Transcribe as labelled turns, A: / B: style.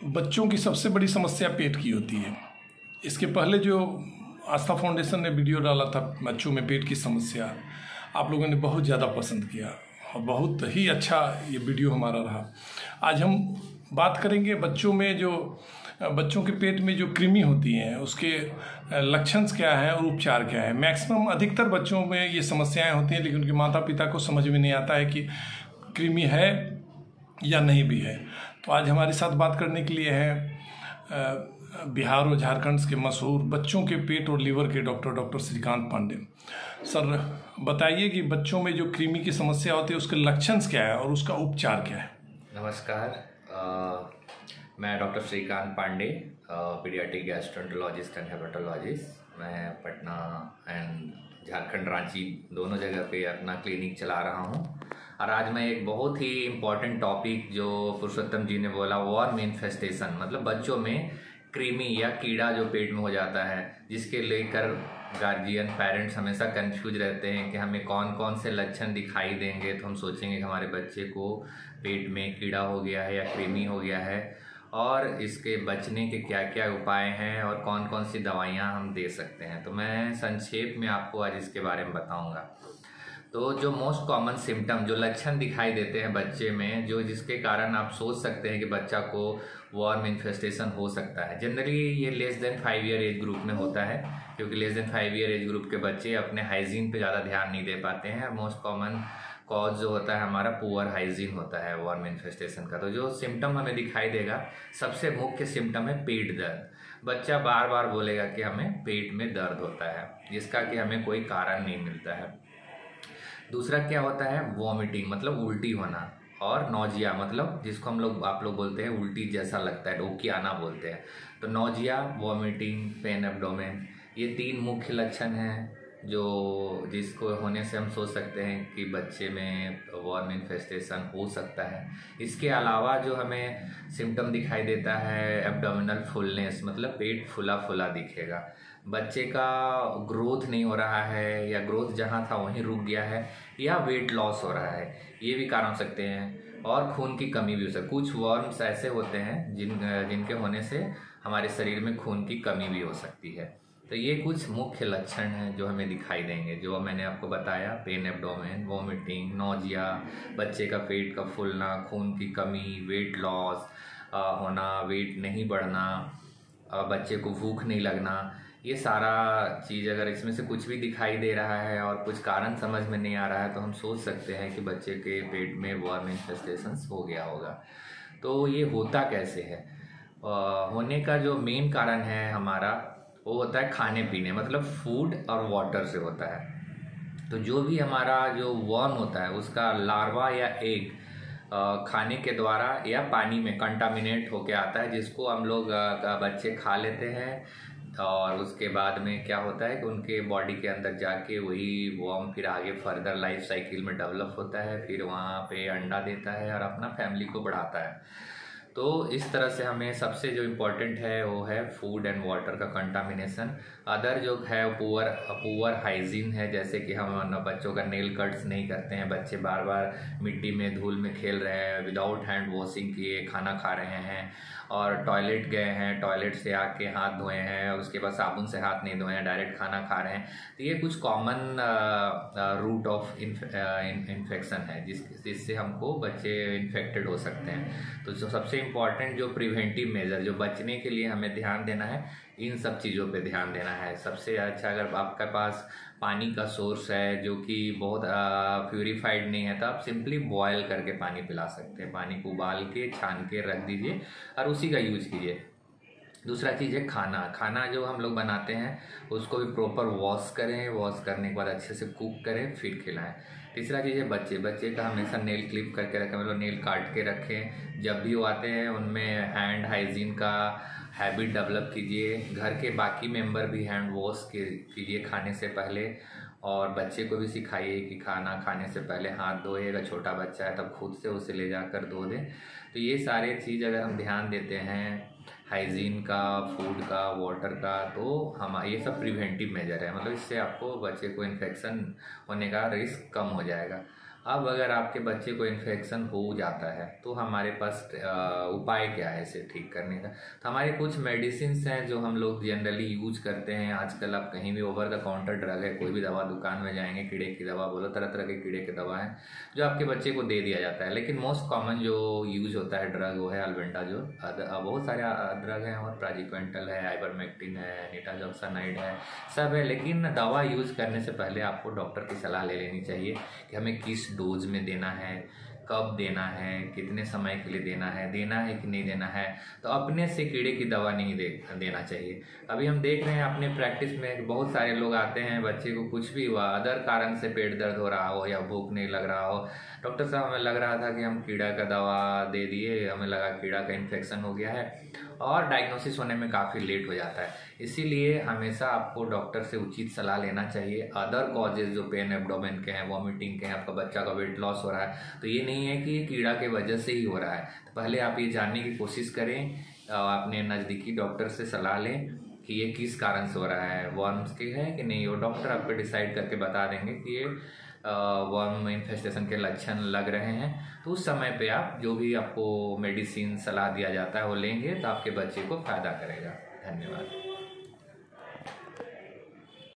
A: बच्चों की सबसे बड़ी समस्या पेट की होती है। इसके पहले जो आस्था फाउंडेशन ने वीडियो डाला था बच्चों में पेट की समस्या, आप लोगों ने बहुत ज़्यादा पसंद किया और बहुत ही अच्छा ये वीडियो हमारा रहा। आज हम बात करेंगे बच्चों के पेट में जो कृमि होती हैं उसके लक्षण क्या हैं और उपचार क्या है। मैक्सिमम अधिकतर बच्चों में ये समस्याएं होती हैं, लेकिन उनके माता पिता को समझ में नहीं आता है कि कृमि है या नहीं भी है। तो आज हमारे साथ बात करने के लिए है बिहार और झारखंड के मशहूर बच्चों के पेट और लीवर के डॉक्टर श्रीकांत पांडे। सर, बताइए कि बच्चों में जो कृमि की समस्या होती है उसके लक्षण क्या है और उसका उपचार क्या है।
B: नमस्कार, मैं doctor Shrikant Pandey, paediatric gastroenterologist and hepatologist. मैं पटना एंड झारखंड रांची दोनों जगह पे अपना क्लिनिक चला रहा हूँ। और आज मैं एक बहुत ही इम्पॉर्टेंट टॉपिक जो पुरुषोत्तम जी ने बोला, वॉर्म इन्फेस्टेशन, मतलब बच्चों में कृमि या कीड़ा जो पेट में हो जाता है, जिसके लेकर गार्जियन पेरेंट्स हमेशा कंफ्यूज रहते हैं कि हमें कौन कौन से लक्षण दिखाई देंगे तो हम सोचेंगे कि हमारे बच्चे को पेट में कीड़ा हो गया है या कृमि हो गया है, और इसके बचने के क्या क्या उपाय हैं और कौन कौन सी दवाइयाँ हम दे सकते हैं। तो मैं संक्षेप में आपको आज इसके बारे में बताऊंगा। तो जो मोस्ट कॉमन सिम्टम, जो लक्षण दिखाई देते हैं बच्चे में, जो जिसके कारण आप सोच सकते हैं कि बच्चा को वॉर्म इन्फेस्टेशन हो सकता है, जनरली ये less than 5 year age group में होता है, क्योंकि less than 5 year age group के बच्चे अपने हाइजीन पे ज़्यादा ध्यान नहीं दे पाते हैं। मोस्ट कॉमन कॉज जो होता है हमारा पुअर हाइजीन होता है वॉर्म इन्फेस्टेशन का। तो जो सिम्टम हमें दिखाई देगा, सबसे मुख्य सिम्टम है पेट दर्द। बच्चा बार बार बोलेगा कि हमें पेट में दर्द होता है, जिसका कि हमें कोई कारण नहीं मिलता है। दूसरा क्या होता है, वॉमिटिंग, मतलब उल्टी होना, और नौजिया, मतलब जिसको आप लोग बोलते हैं उल्टी जैसा लगता है, डोकी आना बोलते हैं। तो नौजिया, वॉमिटिंग, पेन एब्डोमेन, ये 3 मुख्य लक्षण हैं जिसको होने से हम सोच सकते हैं कि बच्चे में वॉर्म इन्फेस्टेशन हो सकता है। इसके अलावा जो हमें सिम्टम दिखाई देता है, एब्डोमिनल फुलनेस, मतलब पेट फुला फुला दिखेगा, बच्चे का ग्रोथ नहीं हो रहा है या ग्रोथ जहाँ था वहीं रुक गया है, या वेट लॉस हो रहा है, ये भी कारण हो सकते हैं। और खून की कमी भी हो सकती है। कुछ वॉर्म्स ऐसे होते हैं जिनके होने से हमारे शरीर में खून की कमी भी हो सकती है। तो ये कुछ मुख्य लक्षण हैं जो हमें दिखाई देंगे, जो मैंने आपको बताया, पेन एब्डोमेन, वॉमिटिंग, नौजिया, बच्चे का पेट का फूलना, खून की कमी, वेट लॉस होना, वेट नहीं बढ़ना, बच्चे को भूख नहीं लगना। ये सारा चीज़ अगर इसमें से कुछ भी दिखाई दे रहा है और कुछ कारण समझ में नहीं आ रहा है, तो हम सोच सकते हैं कि बच्चे के पेट में वॉर्म इन्फेस्टेशन हो गया होगा। तो ये होता कैसे है? होने का जो मेन कारण है हमारा, वो होता है खाने पीने, मतलब फूड और वाटर से होता है। तो जो भी हमारा जो वर्म होता है उसका लार्वा या एग खाने के द्वारा या पानी में कंटामिनेट होके आता है, जिसको हम लोग बच्चे खा लेते हैं, और उसके बाद में क्या होता है कि उनके बॉडी के अंदर जाके वही वर्म फिर आगे फर्दर लाइफ साइकिल में डेवलप होता है, फिर वहाँ पे अंडा देता है और अपना फैमिली को बढ़ाता है। तो इस तरह से हमें सबसे जो इम्पोर्टेंट है वो है फूड एंड वाटर का कंटामिनेशन। अदर जो है पुअर हाइजीन है, जैसे कि हम बच्चों का नेल कट्स नहीं करते हैं, बच्चे बार बार मिट्टी में धूल में खेल रहे हैं, विदाउट हैंड वॉशिंग किए खाना खा रहे हैं, और टॉयलेट गए हैं, टॉयलेट से आके हाथ धोए हैं और उसके बाद साबुन से हाथ नहीं धोए हैं, डायरेक्ट खाना खा रहे हैं। तो ये कुछ कॉमन रूट ऑफ इन्फेक्शन है जिससे हमको बच्चे इन्फेक्टेड हो सकते हैं। तो जो सबसे इम्पॉर्टेंट जो प्रिवेंटिव मेजर, जो बचने के लिए हमें ध्यान देना है, इन सब चीज़ों पे ध्यान देना है। सबसे अच्छा, अगर आपके पास पानी का सोर्स है जो कि बहुत प्यूरिफाइड नहीं है, तो आप सिंपली बॉयल करके पानी पिला सकते हैं। पानी को उबाल के छान के रख दीजिए और उसी का यूज कीजिए। दूसरा चीज़ है खाना जो हम लोग बनाते हैं उसको भी प्रॉपर वॉश करें, वॉश करने के बाद अच्छे से कुक करें, फिर खिलाएं। तीसरा चीज़ है बच्चे का हमेशा नेल क्लिप करके रखें, मतलब नेल काट के रखें। जब भी वो आते हैं उनमें हैंड हाइजीन का हैबिट डेवलप कीजिए। घर के बाकी मेंबर भी हैंड वॉश कीजिए खाने से पहले, और बच्चे को भी सिखाइए कि खाना खाने से पहले हाथ धोए। अगर छोटा बच्चा है तब खुद से उसे ले जाकर धो दें। तो ये सारे चीज़ अगर हम ध्यान देते हैं, हाइजीन का, फूड का, वाटर का, तो हम ये सब प्रिवेंटिव मेजर है, मतलब इससे आपको बच्चे को इन्फेक्शन होने का रिस्क कम हो जाएगा। अब अगर आपके बच्चे को इन्फेक्शन हो जाता है तो हमारे पास उपाय क्या है इसे ठीक करने का। तो हमारे कुछ मेडिसिन्स हैं जो हम लोग जनरली यूज करते हैं। आजकल आप कहीं भी ओवर द काउंटर ड्रग है, कोई भी दवा दुकान में जाएंगे, कीड़े की दवा बोलो, तरह तरह के कीड़े की दवा है जो आपके बच्चे को दे दिया जाता है। लेकिन मोस्ट कॉमन जो यूज होता है ड्रग वो है अल्बेंडाजोल। बहुत सारे ड्रग हैं और प्राजिक्वेंटल है, आइवरमेक्टिन है, नीटाजॉक्सानाइड है, सब है। लेकिन दवा यूज करने से पहले आपको डॉक्टर की सलाह ले लेनी चाहिए कि हमें किस डोज में देना है, कब देना है, कितने समय के लिए देना है कि नहीं देना है। तो अपने से कीड़े की दवा नहीं देना चाहिए। अभी हम देख रहे हैं अपने प्रैक्टिस में बहुत सारे लोग आते हैं, बच्चे को कुछ भी हुआ, अदर कारण से पेट दर्द हो रहा हो या भूख नहीं लग रहा हो, डॉक्टर साहब हमें लग रहा था कि हम कीड़ा का दवा दे दिए, हमें लगा कीड़ा का इन्फेक्शन हो गया है, और डायग्नोसिस होने में काफ़ी लेट हो जाता है। इसीलिए हमेशा आपको डॉक्टर से उचित सलाह लेना चाहिए। अदर कॉजेज जो पेन एब्डोमेन के हैं, वॉमिटिंग के हैं, आपका बच्चा का वेट लॉस हो रहा है, तो ये नहीं है कि ये कीड़ा के वजह से ही हो रहा है। तो पहले आप ये जानने की कोशिश करें, अपने नज़दीकी डॉक्टर से सलाह लें कि ये किस कारण से हो रहा है, वर्म्स के है कि नहीं। वो डॉक्टर आपको डिसाइड करके बता देंगे कि ये वर्म इन्फेस्टेशन के लक्षण लग रहे हैं। तो उस समय पे आप जो भी आपको मेडिसिन सलाह दिया जाता है वो लेंगे तो आपके बच्चे को फायदा करेगा। धन्यवाद।